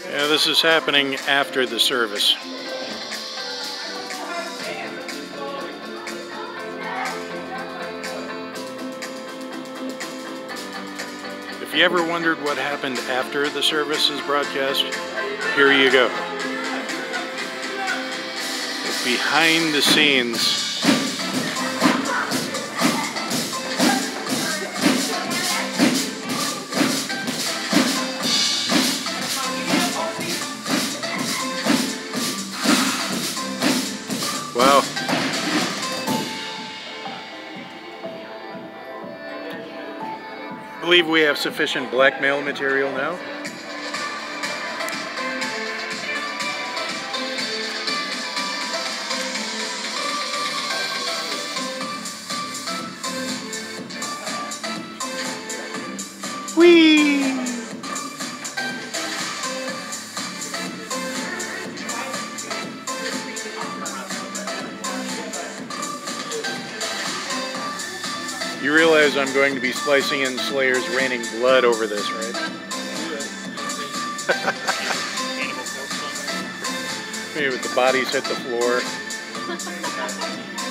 Yeah, this is happening after the service. If you ever wondered what happened after the service's broadcast, here you go. Behind the scenes. Wow. I believe we have sufficient blackmail material now. Whee! You realize I'm going to be splicing in Slayer's Raining Blood over this, right? Maybe with the bodies hit the floor.